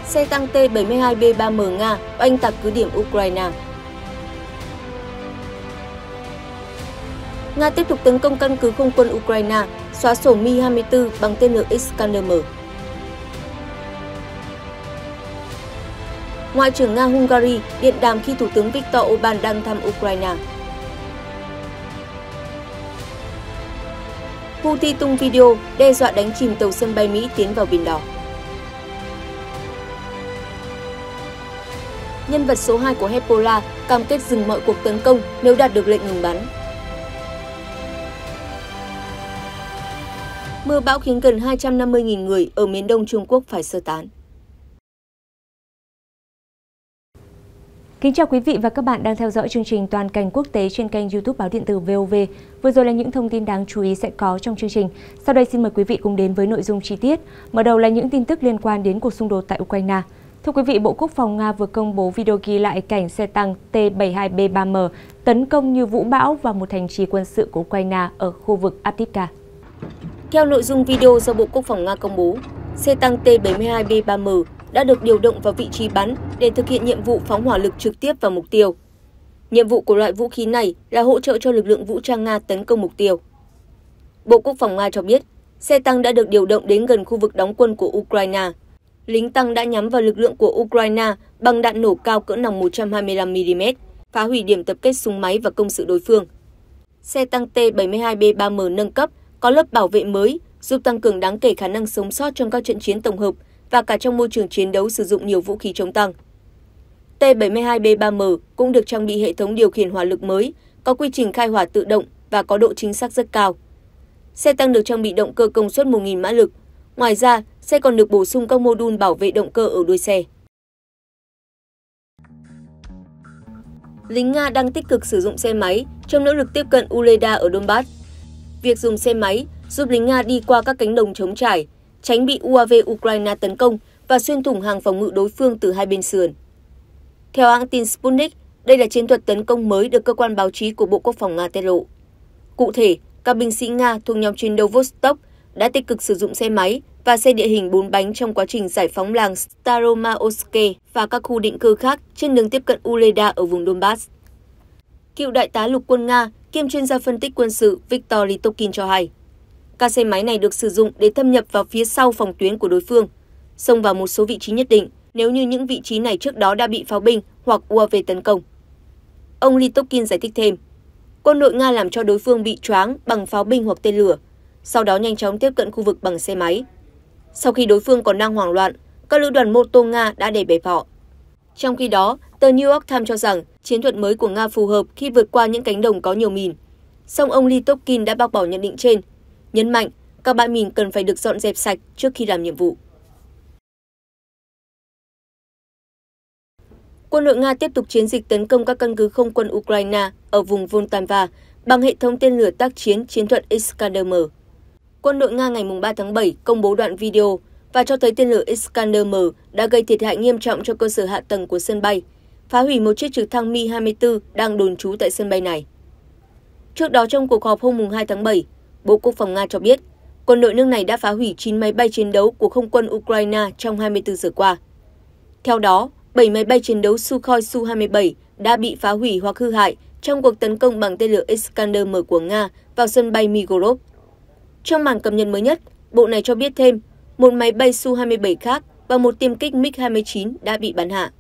xe tăng T-72B3M Nga oanh tạc cứ điểm Ukraine. Nga tiếp tục tấn công căn cứ không quân Ukraine, xóa sổ Mi-24 bằng tên lửa Iskander-M. Ngoại trưởng Nga Hungary điện đàm khi Thủ tướng Viktor Orbán đang thăm Ukraine. Houthi tung video đe dọa đánh chìm tàu sân bay Mỹ tiến vào Biển Đỏ. Nhân vật số 2 của Hezbollah cam kết dừng mọi cuộc tấn công nếu đạt được lệnh ngừng bắn. Mưa bão khiến gần 250.000 người ở miền đông Trung Quốc phải sơ tán. Kính chào quý vị và các bạn đang theo dõi chương trình Toàn cảnh quốc tế trên kênh YouTube Báo điện tử VOV. Vừa rồi là những thông tin đáng chú ý sẽ có trong chương trình. Sau đây xin mời quý vị cùng đến với nội dung chi tiết. Mở đầu là những tin tức liên quan đến cuộc xung đột tại Ukraine. Thưa quý vị, Bộ Quốc phòng Nga vừa công bố video ghi lại cảnh xe tăng T-72B3M tấn công như vũ bão vào một thành trì quân sự của Ukraine ở khu vực Avdiivka. Theo nội dung video do Bộ Quốc phòng Nga công bố, xe tăng T-72B3M đã được điều động vào vị trí bắn để thực hiện nhiệm vụ phóng hỏa lực trực tiếp vào mục tiêu. Nhiệm vụ của loại vũ khí này là hỗ trợ cho lực lượng vũ trang Nga tấn công mục tiêu. Bộ Quốc phòng Nga cho biết, xe tăng đã được điều động đến gần khu vực đóng quân của Ukraine. Lính tăng đã nhắm vào lực lượng của Ukraine bằng đạn nổ cao cỡ nòng 125mm, phá hủy điểm tập kết súng máy và công sự đối phương. Xe tăng T-72B3M nâng cấp có lớp bảo vệ mới, giúp tăng cường đáng kể khả năng sống sót trong các trận chiến tổng hợp và cả trong môi trường chiến đấu sử dụng nhiều vũ khí chống tăng. T-72B3M cũng được trang bị hệ thống điều khiển hỏa lực mới, có quy trình khai hỏa tự động và có độ chính xác rất cao. Xe tăng được trang bị động cơ công suất 1.000 mã lực. Ngoài ra, xe còn được bổ sung các mô đun bảo vệ động cơ ở đuôi xe. Lính Nga đang tích cực sử dụng xe máy trong nỗ lực tiếp cận Uleda ở Donbass. Việc dùng xe máy giúp lính Nga đi qua các cánh đồng trống trải, tránh bị UAV Ukraine tấn công và xuyên thủng hàng phòng ngự đối phương từ hai bên sườn. Theo hãng tin Sputnik, đây là chiến thuật tấn công mới được cơ quan báo chí của Bộ Quốc phòng Nga tiết lộ. Cụ thể, các binh sĩ Nga thuộc nhóm chiến đấu Vostok đã tích cực sử dụng xe máy và xe địa hình 4 bánh trong quá trình giải phóng làng Staromaorske và các khu định cư khác trên đường tiếp cận Uleda ở vùng Donbass. Cựu đại tá lục quân Nga kiêm chuyên gia phân tích quân sự Viktor Litokin cho hay, các xe máy này được sử dụng để thâm nhập vào phía sau phòng tuyến của đối phương, xông vào một số vị trí nhất định nếu như những vị trí này trước đó đã bị pháo binh hoặc UAV tấn công. Ông Litokin giải thích thêm, quân đội Nga làm cho đối phương bị choáng bằng pháo binh hoặc tên lửa, sau đó nhanh chóng tiếp cận khu vực bằng xe máy. Sau khi đối phương còn đang hoảng loạn, các lữ đoàn mô tô Nga đã đẩy bẹp họ. Trong khi đó, tờ New York Times cho rằng chiến thuật mới của Nga phù hợp khi vượt qua những cánh đồng có nhiều mìn. Song ông Litokin đã bác bỏ nhận định trên, nhấn mạnh các bãi mìn cần phải được dọn dẹp sạch trước khi làm nhiệm vụ. Quân đội Nga tiếp tục chiến dịch tấn công các căn cứ không quân Ukraine ở vùng Voltava bằng hệ thống tên lửa tác chiến chiến thuật Iskander-M. Quân đội Nga ngày 3 tháng 7 công bố đoạn video và cho thấy tên lửa Iskander-M đã gây thiệt hại nghiêm trọng cho cơ sở hạ tầng của sân bay, phá hủy một chiếc trực thăng Mi-24 đang đồn trú tại sân bay này. Trước đó trong cuộc họp hôm 2 tháng 7, Bộ Quốc phòng Nga cho biết quân đội nước này đã phá hủy 9 máy bay chiến đấu của không quân Ukraine trong 24 giờ qua. Theo đó, 7 máy bay chiến đấu Sukhoi Su-27 đã bị phá hủy hoặc hư hại trong cuộc tấn công bằng tên lửa Iskander-M của Nga vào sân bay Migorov. Trong bản cập nhật mới nhất, bộ này cho biết thêm một máy bay Su-27 khác và một tiêm kích MiG-29 đã bị bắn hạ.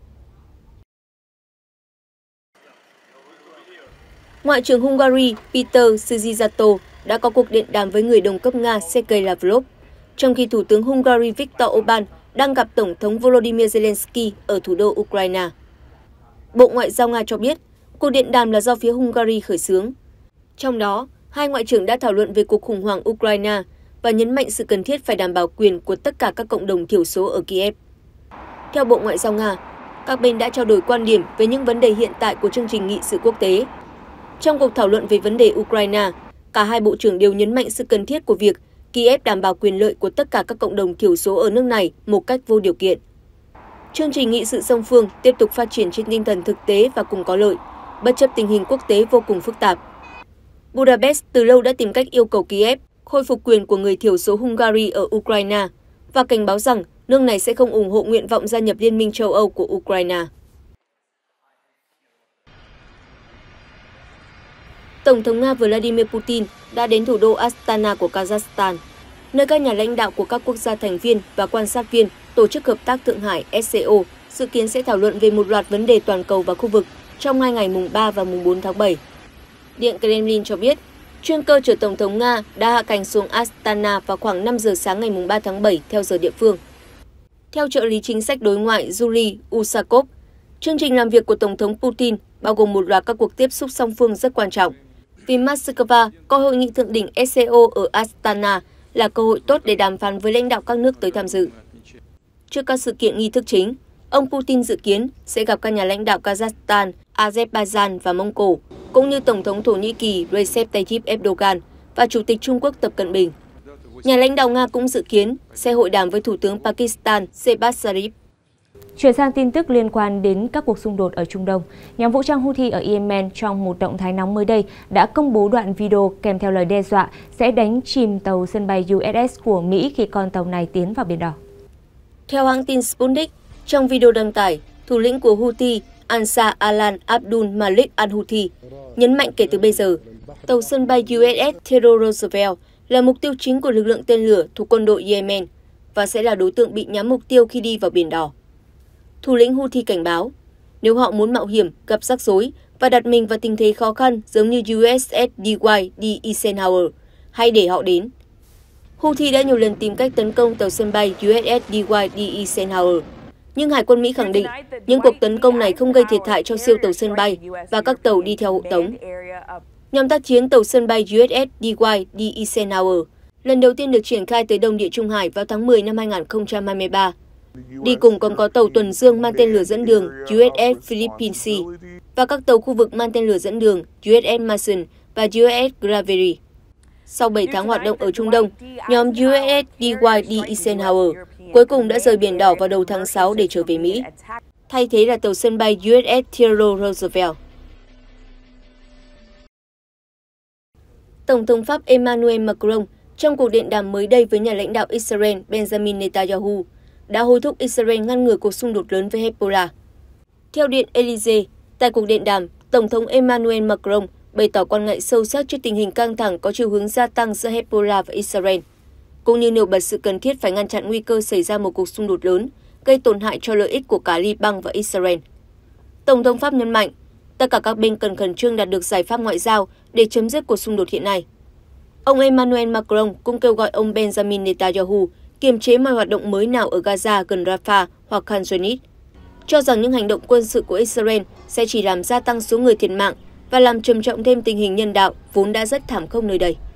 Ngoại trưởng Hungary Peter Szijjarto đã có cuộc điện đàm với người đồng cấp Nga Sergei Lavrov, trong khi Thủ tướng Hungary Viktor Orbán đang gặp Tổng thống Volodymyr Zelensky ở thủ đô Ukraine. Bộ Ngoại giao Nga cho biết, cuộc điện đàm là do phía Hungary khởi xướng. Trong đó, hai ngoại trưởng đã thảo luận về cuộc khủng hoảng Ukraine và nhấn mạnh sự cần thiết phải đảm bảo quyền của tất cả các cộng đồng thiểu số ở Kiev. Theo Bộ Ngoại giao Nga, các bên đã trao đổi quan điểm về những vấn đề hiện tại của chương trình nghị sự quốc tế. Trong cuộc thảo luận về vấn đề Ukraine, cả hai bộ trưởng đều nhấn mạnh sự cần thiết của việc Kiev đảm bảo quyền lợi của tất cả các cộng đồng thiểu số ở nước này một cách vô điều kiện. Chương trình nghị sự song phương tiếp tục phát triển trên tinh thần thực tế và cùng có lợi, bất chấp tình hình quốc tế vô cùng phức tạp. Budapest từ lâu đã tìm cách yêu cầu Kiev khôi phục quyền của người thiểu số Hungary ở Ukraine và cảnh báo rằng nước này sẽ không ủng hộ nguyện vọng gia nhập Liên minh châu Âu của Ukraine. Tổng thống Nga Vladimir Putin đã đến thủ đô Astana của Kazakhstan, nơi các nhà lãnh đạo của các quốc gia thành viên và quan sát viên Tổ chức Hợp tác Thượng Hải SCO dự kiến sẽ thảo luận về một loạt vấn đề toàn cầu và khu vực trong 2 ngày mùng 3 và mùng 4 tháng 7. Điện Kremlin cho biết, chuyên cơ chở Tổng thống Nga đã hạ cánh xuống Astana vào khoảng 5 giờ sáng ngày mùng 3 tháng 7 theo giờ địa phương. Theo trợ lý chính sách đối ngoại Yuri Usakov, chương trình làm việc của Tổng thống Putin bao gồm một loạt các cuộc tiếp xúc song phương rất quan trọng. Vì Moscow coi hội nghị thượng đỉnh SCO ở Astana là cơ hội tốt để đàm phán với lãnh đạo các nước tới tham dự. Trước các sự kiện nghi thức chính, ông Putin dự kiến sẽ gặp các nhà lãnh đạo Kazakhstan, Azerbaijan và Mông Cổ, cũng như Tổng thống Thổ Nhĩ Kỳ Recep Tayyip Erdogan và Chủ tịch Trung Quốc Tập Cận Bình. Nhà lãnh đạo Nga cũng dự kiến sẽ hội đàm với Thủ tướng Pakistan Shehbaz Sharif. Chuyển sang tin tức liên quan đến các cuộc xung đột ở Trung Đông, nhóm vũ trang Houthi ở Yemen trong một động thái nóng mới đây đã công bố đoạn video kèm theo lời đe dọa sẽ đánh chìm tàu sân bay USS của Mỹ khi con tàu này tiến vào Biển Đỏ. Theo hãng tin Sputnik, trong video đăng tải, thủ lĩnh của Houthi Ansar Alan Abdul Malik al-Houthi nhấn mạnh kể từ bây giờ, tàu sân bay USS Theodore Roosevelt là mục tiêu chính của lực lượng tên lửa thuộc quân đội Yemen và sẽ là đối tượng bị nhắm mục tiêu khi đi vào Biển Đỏ. Thủ lĩnh Houthi cảnh báo, nếu họ muốn mạo hiểm, gặp rắc rối và đặt mình vào tình thế khó khăn giống như USS DY D. Eisenhower, hãy để họ đến. Houthi đã nhiều lần tìm cách tấn công tàu sân bay USS DY D. Eisenhower, nhưng Hải quân Mỹ khẳng định những cuộc tấn công này không gây thiệt hại cho siêu tàu sân bay và các tàu đi theo hộ tống. Nhóm tác chiến tàu sân bay USS DY D. Eisenhower lần đầu tiên được triển khai tới Đông Địa Trung Hải vào tháng 10 năm 2023. Đi cùng còn có tàu tuần dương mang tên lửa dẫn đường USS Philippine Sea và các tàu khu vực mang tên lửa dẫn đường USS Mason và USS Gravely. Sau 7 tháng hoạt động ở Trung Đông, nhóm USS DY D. Eisenhower cuối cùng đã rời Biển Đỏ vào đầu tháng 6 để trở về Mỹ. Thay thế là tàu sân bay USS Theodore Roosevelt. Tổng thống Pháp Emmanuel Macron trong cuộc điện đàm mới đây với nhà lãnh đạo Israel Benjamin Netanyahu đã hối thúc Israel ngăn ngừa cuộc xung đột lớn với Hezbollah. Theo Điện Elysee, tại cuộc điện đàm, Tổng thống Emmanuel Macron bày tỏ quan ngại sâu sắc trước tình hình căng thẳng có chiều hướng gia tăng giữa Hezbollah và Israel, cũng như nêu bật sự cần thiết phải ngăn chặn nguy cơ xảy ra một cuộc xung đột lớn, gây tổn hại cho lợi ích của cả Liban và Israel. Tổng thống Pháp nhấn mạnh, tất cả các bên cần khẩn trương đạt được giải pháp ngoại giao để chấm dứt cuộc xung đột hiện nay. Ông Emmanuel Macron cũng kêu gọi ông Benjamin Netanyahu kiềm chế mọi hoạt động mới nào ở Gaza gần Rafah hoặc Khan Yunis, cho rằng những hành động quân sự của Israel sẽ chỉ làm gia tăng số người thiệt mạng và làm trầm trọng thêm tình hình nhân đạo vốn đã rất thảm khốc nơi đây.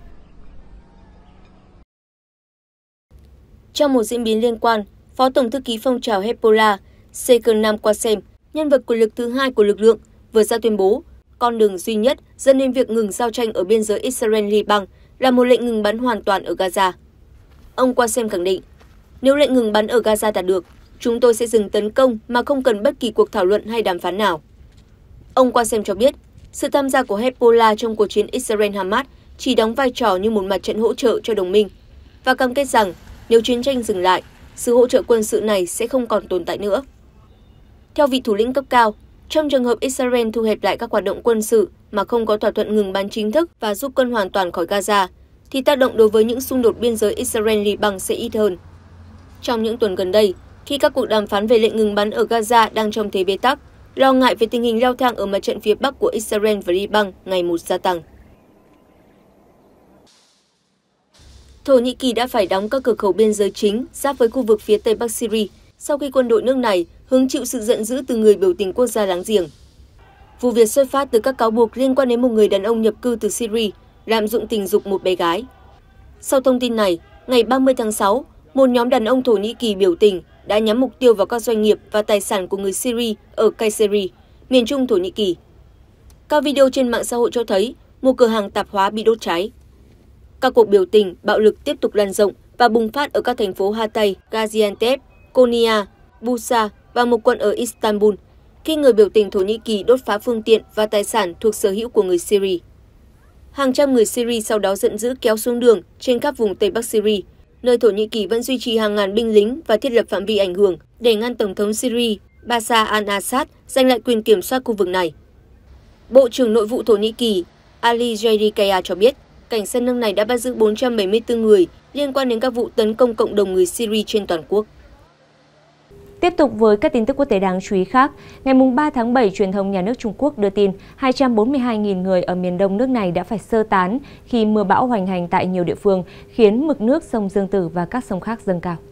Trong một diễn biến liên quan, Phó Tổng thư ký phong trào Hezbollah Seker Qasem, nhân vật quyền lực thứ hai của lực lượng, vừa ra tuyên bố con đường duy nhất dẫn đến việc ngừng giao tranh ở biên giới Israel-Liban là một lệnh ngừng bắn hoàn toàn ở Gaza. Ông Qasem khẳng định, nếu lệnh ngừng bắn ở Gaza đạt được, chúng tôi sẽ dừng tấn công mà không cần bất kỳ cuộc thảo luận hay đàm phán nào. Ông Qasem cho biết, sự tham gia của Hezbollah trong cuộc chiến Israel-Hamas chỉ đóng vai trò như một mặt trận hỗ trợ cho đồng minh, và cam kết rằng nếu chiến tranh dừng lại, sự hỗ trợ quân sự này sẽ không còn tồn tại nữa. Theo vị thủ lĩnh cấp cao, trong trường hợp Israel thu hẹp lại các hoạt động quân sự mà không có thỏa thuận ngừng bắn chính thức và rút quân hoàn toàn khỏi Gaza, thì tác động đối với những xung đột biên giới Israel-Liban sẽ ít hơn. Trong những tuần gần đây, khi các cuộc đàm phán về lệnh ngừng bắn ở Gaza đang trong thế bế tắc, lo ngại về tình hình leo thang ở mặt trận phía bắc của Israel và Liban ngày một gia tăng. Thổ Nhĩ Kỳ đã phải đóng các cửa khẩu biên giới chính giáp với khu vực phía tây bắc Syria sau khi quân đội nước này hứng chịu sự giận dữ từ người biểu tình quốc gia láng giềng. Vụ việc xuất phát từ các cáo buộc liên quan đến một người đàn ông nhập cư từ Syria lạm dụng tình dục một bé gái. Sau thông tin này, ngày 30 tháng 6, một nhóm đàn ông Thổ Nhĩ Kỳ biểu tình đã nhắm mục tiêu vào các doanh nghiệp và tài sản của người Syria ở Kayseri, miền trung Thổ Nhĩ Kỳ. Các video trên mạng xã hội cho thấy một cửa hàng tạp hóa bị đốt cháy. Các cuộc biểu tình, bạo lực tiếp tục lan rộng và bùng phát ở các thành phố Hatay, Gaziantep, Konya, Bursa và một quận ở Istanbul, khi người biểu tình Thổ Nhĩ Kỳ đốt phá phương tiện và tài sản thuộc sở hữu của người Syria. Hàng trăm người Syria sau đó giận dữ kéo xuống đường trên các vùng Tây Bắc Syria, nơi Thổ Nhĩ Kỳ vẫn duy trì hàng ngàn binh lính và thiết lập phạm vi ảnh hưởng để ngăn Tổng thống Syria Bashar al-Assad giành lại quyền kiểm soát khu vực này. Bộ trưởng Nội vụ Thổ Nhĩ Kỳ Ali Yerlikaya cho biết, cảnh sát nước này đã bắt giữ 474 người liên quan đến các vụ tấn công cộng đồng người Syria trên toàn quốc. Tiếp tục với các tin tức quốc tế đáng chú ý khác, ngày 3 tháng 7, truyền thông nhà nước Trung Quốc đưa tin 242.000 người ở miền đông nước này đã phải sơ tán khi mưa bão hoành hành tại nhiều địa phương, khiến mực nước sông Dương Tử và các sông khác dâng cao.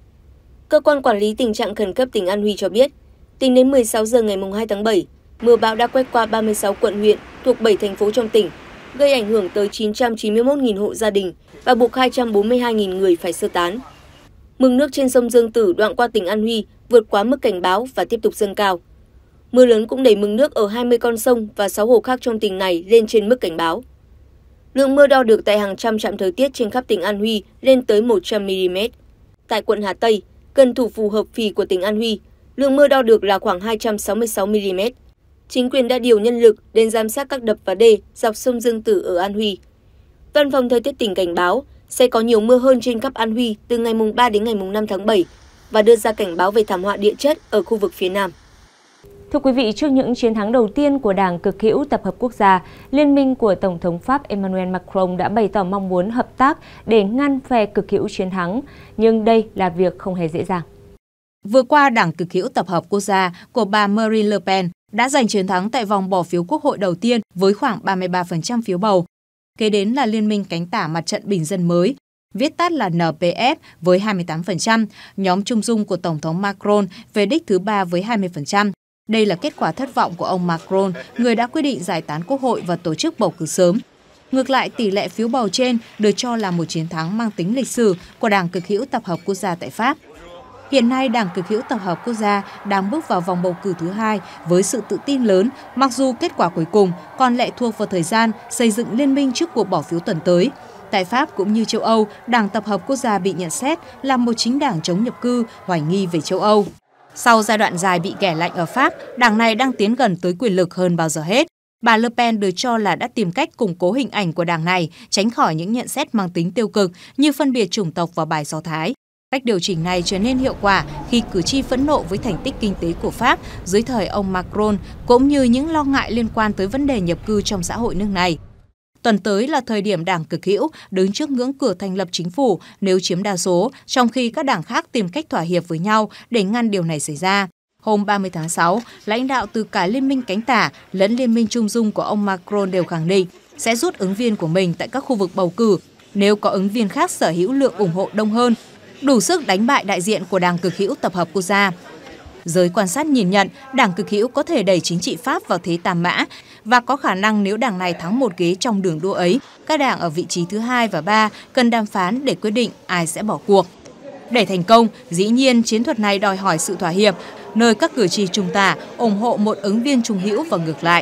Cơ quan quản lý tình trạng khẩn cấp tỉnh An Huy cho biết, tính đến 16 giờ ngày 2 tháng 7, mưa bão đã quét qua 36 quận huyện thuộc 7 thành phố trong tỉnh, gây ảnh hưởng tới 991.000 hộ gia đình và buộc 242.000 người phải sơ tán. Mực nước trên sông Dương Tử đoạn qua tỉnh An Huy vượt quá mức cảnh báo và tiếp tục dâng cao. Mưa lớn cũng đẩy mực nước ở 20 con sông và 6 hồ khác trong tỉnh này lên trên mức cảnh báo. Lượng mưa đo được tại hàng trăm trạm thời tiết trên khắp tỉnh An Huy lên tới 100 mm. Tại quận Hà Tây, gần thủ phủ Hợp Phì của tỉnh An Huy, lượng mưa đo được là khoảng 266 mm. Chính quyền đã điều nhân lực đến giám sát các đập và đê dọc sông Dương Tử ở An Huy. Văn phòng thời tiết tỉnh cảnh báo sẽ có nhiều mưa hơn trên khắp An Huy từ ngày 3 đến ngày 5 tháng 7 và đưa ra cảnh báo về thảm họa địa chất ở khu vực phía Nam. Thưa quý vị, trước những chiến thắng đầu tiên của Đảng Cực hữu Tập hợp Quốc gia, Liên minh của Tổng thống Pháp Emmanuel Macron đã bày tỏ mong muốn hợp tác để ngăn phe cực hữu chiến thắng, nhưng đây là việc không hề dễ dàng. Vừa qua, Đảng Cực hữu Tập hợp Quốc gia của bà Marine Le Pen đã giành chiến thắng tại vòng bỏ phiếu quốc hội đầu tiên với khoảng 33% phiếu bầu. Kế đến là Liên minh cánh tả mặt trận bình dân mới, viết tắt là NPF với 28%, nhóm trung dung của Tổng thống Macron về đích thứ 3 với 20%. Đây là kết quả thất vọng của ông Macron, người đã quyết định giải tán quốc hội và tổ chức bầu cử sớm. Ngược lại, tỷ lệ phiếu bầu trên được cho là một chiến thắng mang tính lịch sử của Đảng Cực hữu Tập hợp Quốc gia tại Pháp. Hiện nay, Đảng Cực hữu Tập hợp Quốc gia đang bước vào vòng bầu cử thứ 2 với sự tự tin lớn, mặc dù kết quả cuối cùng còn lệ thuộc vào thời gian xây dựng liên minh trước cuộc bỏ phiếu tuần tới. Tại Pháp cũng như châu Âu, Đảng Tập hợp Quốc gia bị nhận xét là một chính đảng chống nhập cư, hoài nghi về châu Âu. Sau giai đoạn dài bị ghẻ lạnh ở Pháp, đảng này đang tiến gần tới quyền lực hơn bao giờ hết. Bà Le Pen được cho là đã tìm cách củng cố hình ảnh của đảng này, tránh khỏi những nhận xét mang tính tiêu cực như phân biệt chủng tộc và bài Do Thái. Cách điều chỉnh này trở nên hiệu quả khi cử tri phẫn nộ với thành tích kinh tế của Pháp dưới thời ông Macron, cũng như những lo ngại liên quan tới vấn đề nhập cư trong xã hội nước này. Tuần tới là thời điểm Đảng Cực hữu đứng trước ngưỡng cửa thành lập chính phủ nếu chiếm đa số, trong khi các đảng khác tìm cách thỏa hiệp với nhau để ngăn điều này xảy ra. Hôm 30 tháng 6, lãnh đạo từ cả Liên minh cánh tả lẫn Liên minh trung dung của ông Macron đều khẳng định sẽ rút ứng viên của mình tại các khu vực bầu cử nếu có ứng viên khác sở hữu lượng ủng hộ đông hơn, đủ sức đánh bại đại diện của Đảng Cực hữu Tập hợp Quốc gia. Giới quan sát nhìn nhận Đảng Cực hữu có thể đẩy chính trị Pháp vào thế tam mã và có khả năng nếu đảng này thắng một ghế trong đường đua ấy, các đảng ở vị trí thứ 2 và 3 cần đàm phán để quyết định ai sẽ bỏ cuộc. Để thành công, dĩ nhiên chiến thuật này đòi hỏi sự thỏa hiệp, nơi các cử tri trung tả ủng hộ một ứng viên trung hữu và ngược lại.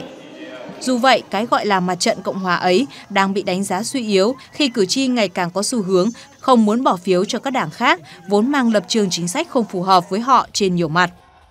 Dù vậy, cái gọi là mặt trận Cộng hòa ấy đang bị đánh giá suy yếu khi cử tri ngày càng có xu hướng không muốn bỏ phiếu cho các đảng khác, vốn mang lập trường chính sách không phù hợp với họ trên nhiều mặt.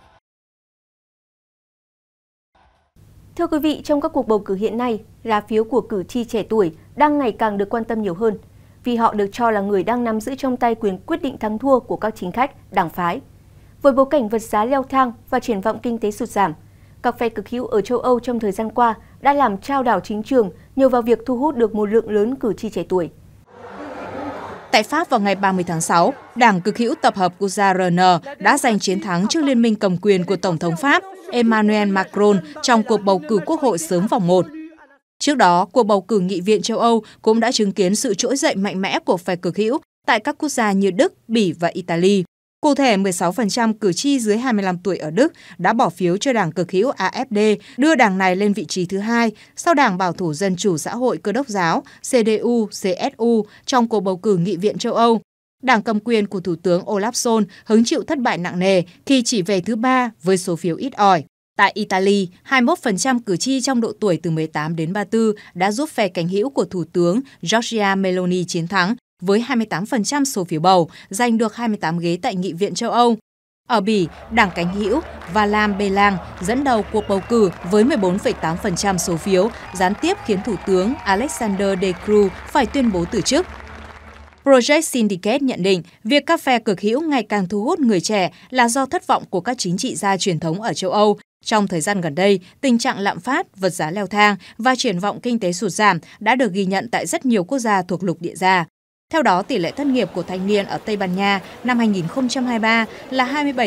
Thưa quý vị, trong các cuộc bầu cử hiện nay, lá phiếu của cử tri trẻ tuổi đang ngày càng được quan tâm nhiều hơn, vì họ được cho là người đang nắm giữ trong tay quyền quyết định thắng thua của các chính khách, đảng phái. Với bối cảnh vật giá leo thang và triển vọng kinh tế sụt giảm, các phe cực hữu ở châu Âu trong thời gian qua đã làm chao đảo chính trường nhờ vào việc thu hút được một lượng lớn cử tri trẻ tuổi. Tại Pháp vào ngày 30 tháng 6, Đảng Cực hữu Tập hợp Quốc gia RN đã giành chiến thắng trước liên minh cầm quyền của Tổng thống Pháp Emmanuel Macron trong cuộc bầu cử quốc hội sớm vòng 1. Trước đó, cuộc bầu cử Nghị viện châu Âu cũng đã chứng kiến sự trỗi dậy mạnh mẽ của phe cực hữu tại các quốc gia như Đức, Bỉ và Italy. Cụ thể, 16% cử tri dưới 25 tuổi ở Đức đã bỏ phiếu cho Đảng Cực hữu AfD, đưa đảng này lên vị trí thứ 2 sau Đảng Bảo thủ Dân chủ Xã hội Cơ đốc giáo CDU-CSU trong cuộc bầu cử Nghị viện châu Âu. Đảng cầm quyền của Thủ tướng Olaf Scholz hứng chịu thất bại nặng nề khi chỉ về thứ 3 với số phiếu ít ỏi. Tại Italy, 21% cử tri trong độ tuổi từ 18 đến 34 đã giúp phe cánh hữu của Thủ tướng Giorgia Meloni chiến thắng với 28% số phiếu bầu, giành được 28 ghế tại Nghị viện châu Âu. Ở Bỉ, Đảng cánh hữu Valam Belang dẫn đầu cuộc bầu cử với 14,8% số phiếu, gián tiếp khiến Thủ tướng Alexander De Croo phải tuyên bố từ chức. Project Syndicate nhận định việc các phe cực hữu ngày càng thu hút người trẻ là do thất vọng của các chính trị gia truyền thống ở châu Âu. Trong thời gian gần đây, tình trạng lạm phát, vật giá leo thang và triển vọng kinh tế sụt giảm đã được ghi nhận tại rất nhiều quốc gia thuộc lục địa già. Theo đó, tỷ lệ thất nghiệp của thanh niên ở Tây Ban Nha năm 2023 là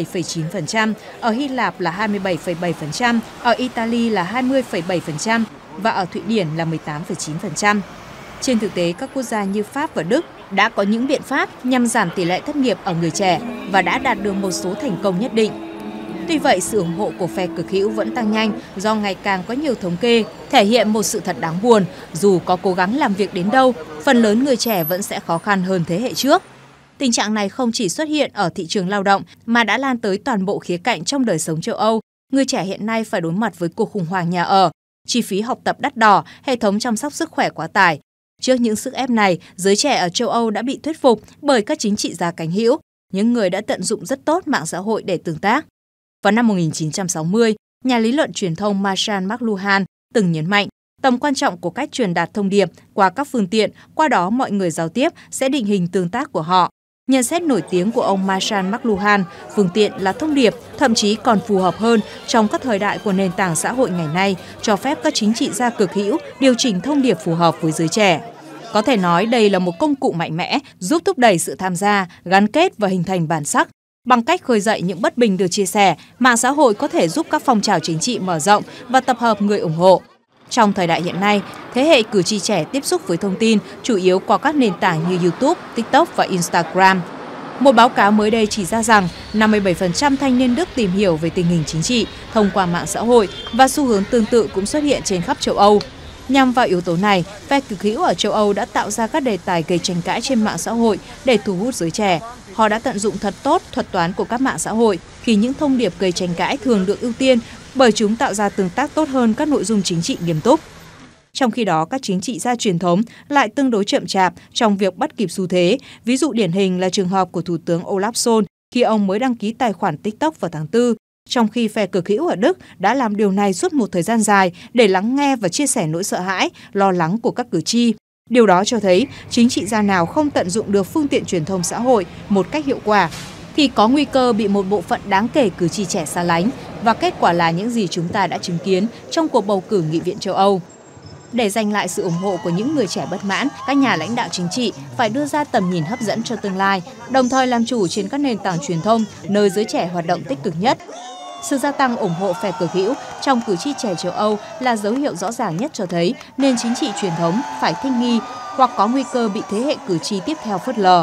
27,9%, ở Hy Lạp là 27,7%, ở Italy là 20,7% và ở Thụy Điển là 18,9%. Trên thực tế, các quốc gia như Pháp và Đức đã có những biện pháp nhằm giảm tỷ lệ thất nghiệp ở người trẻ và đã đạt được một số thành công nhất định. Tuy vậy, sự ủng hộ của phe cực hữu vẫn tăng nhanh do ngày càng có nhiều thống kê thể hiện một sự thật đáng buồn. Dù có cố gắng làm việc đến đâu, phần lớn người trẻ vẫn sẽ khó khăn hơn thế hệ trước. Tình trạng này không chỉ xuất hiện ở thị trường lao động mà đã lan tới toàn bộ khía cạnh trong đời sống châu Âu. Người trẻ hiện nay phải đối mặt với cuộc khủng hoảng nhà ở, chi phí học tập đắt đỏ, hệ thống chăm sóc sức khỏe quá tải. Trước những sức ép này, giới trẻ ở châu Âu đã bị thuyết phục bởi các chính trị gia cánh hữu, những người đã tận dụng rất tốt mạng xã hội để tương tác. Vào năm 1960, nhà lý luận truyền thông Marshall McLuhan từng nhấn mạnh tầm quan trọng của cách truyền đạt thông điệp qua các phương tiện, qua đó mọi người giao tiếp sẽ định hình tương tác của họ. Nhận xét nổi tiếng của ông Marshall McLuhan, phương tiện là thông điệp, thậm chí còn phù hợp hơn trong các thời đại của nền tảng xã hội ngày nay, cho phép các chính trị gia cực hữu điều chỉnh thông điệp phù hợp với giới trẻ. Có thể nói đây là một công cụ mạnh mẽ giúp thúc đẩy sự tham gia, gắn kết và hình thành bản sắc. Bằng cách khơi dậy những bất bình được chia sẻ, mạng xã hội có thể giúp các phong trào chính trị mở rộng và tập hợp người ủng hộ. Trong thời đại hiện nay, thế hệ cử tri trẻ tiếp xúc với thông tin chủ yếu qua các nền tảng như YouTube, TikTok và Instagram. Một báo cáo mới đây chỉ ra rằng 57% thanh niên Đức tìm hiểu về tình hình chính trị thông qua mạng xã hội và xu hướng tương tự cũng xuất hiện trên khắp châu Âu. Nhằm vào yếu tố này, phe cực hữu ở châu Âu đã tạo ra các đề tài gây tranh cãi trên mạng xã hội để thu hút giới trẻ. Họ đã tận dụng thật tốt thuật toán của các mạng xã hội khi những thông điệp gây tranh cãi thường được ưu tiên bởi chúng tạo ra tương tác tốt hơn các nội dung chính trị nghiêm túc. Trong khi đó, các chính trị gia truyền thống lại tương đối chậm chạp trong việc bắt kịp xu thế. Ví dụ điển hình là trường hợp của Thủ tướng Olaf Scholz khi ông mới đăng ký tài khoản TikTok vào tháng 4, trong khi phe cực hữu ở Đức đã làm điều này suốt một thời gian dài để lắng nghe và chia sẻ nỗi sợ hãi, lo lắng của các cử tri. Điều đó cho thấy chính trị gia nào không tận dụng được phương tiện truyền thông xã hội một cách hiệu quả thì có nguy cơ bị một bộ phận đáng kể cử tri trẻ xa lánh, và kết quả là những gì chúng ta đã chứng kiến trong cuộc bầu cử Nghị viện châu Âu. Để giành lại sự ủng hộ của những người trẻ bất mãn, các nhà lãnh đạo chính trị phải đưa ra tầm nhìn hấp dẫn cho tương lai, đồng thời làm chủ trên các nền tảng truyền thông nơi giới trẻ hoạt động tích cực nhất. Sự gia tăng ủng hộ phe cực hữu trong cử tri trẻ châu Âu là dấu hiệu rõ ràng nhất cho thấy nền chính trị truyền thống phải thích nghi hoặc có nguy cơ bị thế hệ cử tri tiếp theo phớt lờ.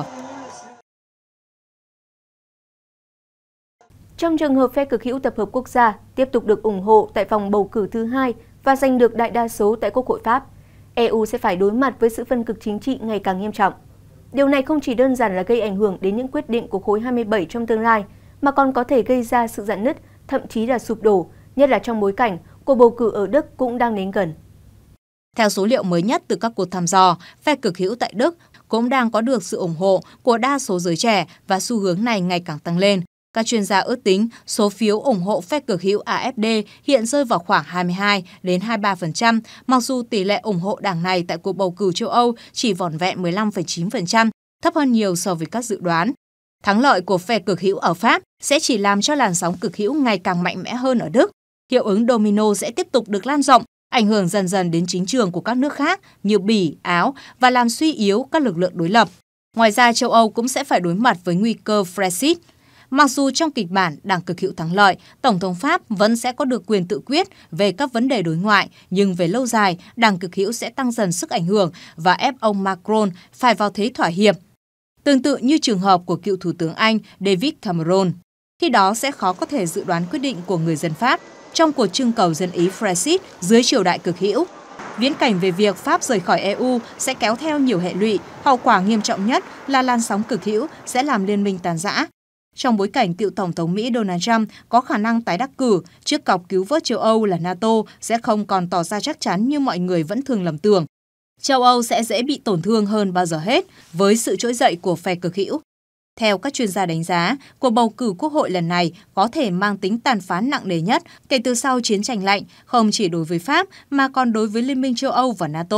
Trong trường hợp phe cực hữu tập hợp quốc gia tiếp tục được ủng hộ tại vòng bầu cử thứ hai và giành được đại đa số tại Quốc hội Pháp, EU sẽ phải đối mặt với sự phân cực chính trị ngày càng nghiêm trọng. Điều này không chỉ đơn giản là gây ảnh hưởng đến những quyết định của khối 27 trong tương lai, mà còn có thể gây ra sự rạn nứt, thậm chí là sụp đổ, nhất là trong bối cảnh cuộc bầu cử ở Đức cũng đang đến gần. Theo số liệu mới nhất từ các cuộc thăm dò, phe cực hữu tại Đức cũng đang có được sự ủng hộ của đa số giới trẻ và xu hướng này ngày càng tăng lên. Các chuyên gia ước tính số phiếu ủng hộ phe cực hữu AfD hiện rơi vào khoảng 22 đến 23%, mặc dù tỷ lệ ủng hộ đảng này tại cuộc bầu cử châu Âu chỉ vỏn vẹn 15,9%, thấp hơn nhiều so với các dự đoán. Thắng lợi của phe cực hữu ở Pháp sẽ chỉ làm cho làn sóng cực hữu ngày càng mạnh mẽ hơn ở Đức. Hiệu ứng domino sẽ tiếp tục được lan rộng, ảnh hưởng dần dần đến chính trường của các nước khác như Bỉ, Áo và làm suy yếu các lực lượng đối lập. Ngoài ra, châu Âu cũng sẽ phải đối mặt với nguy cơ Brexit. Mặc dù trong kịch bản đảng cực hữu thắng lợi, Tổng thống Pháp vẫn sẽ có được quyền tự quyết về các vấn đề đối ngoại, nhưng về lâu dài, đảng cực hữu sẽ tăng dần sức ảnh hưởng và ép ông Macron phải vào thế thỏa hiệp. Tương tự như trường hợp của cựu Thủ tướng Anh David Cameron. Khi đó sẽ khó có thể dự đoán quyết định của người dân Pháp trong cuộc trưng cầu dân Ý Brexit dưới triều đại cực hữu. Viễn cảnh về việc Pháp rời khỏi EU sẽ kéo theo nhiều hệ lụy, hậu quả nghiêm trọng nhất là làn sóng cực hữu sẽ làm liên minh tan rã. Trong bối cảnh cựu Tổng thống Mỹ Donald Trump có khả năng tái đắc cử, chiếc cọc cứu vớt châu Âu là NATO sẽ không còn tỏ ra chắc chắn như mọi người vẫn thường lầm tưởng. Châu Âu sẽ dễ bị tổn thương hơn bao giờ hết với sự trỗi dậy của phe cực hữu. Theo các chuyên gia đánh giá, cuộc bầu cử quốc hội lần này có thể mang tính tàn phán nặng nề nhất kể từ sau chiến tranh lạnh, không chỉ đối với Pháp mà còn đối với Liên minh châu Âu và NATO.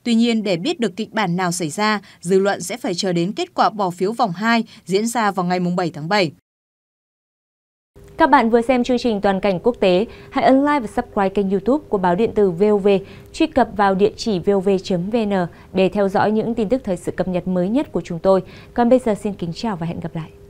Tuy nhiên, để biết được kịch bản nào xảy ra, dư luận sẽ phải chờ đến kết quả bỏ phiếu vòng 2 diễn ra vào ngày 7 tháng 7. Các bạn vừa xem chương trình Toàn cảnh quốc tế, hãy ấn like và subscribe kênh YouTube của Báo Điện tử VOV, truy cập vào địa chỉ vov.vn để theo dõi những tin tức thời sự cập nhật mới nhất của chúng tôi. Còn bây giờ xin kính chào và hẹn gặp lại.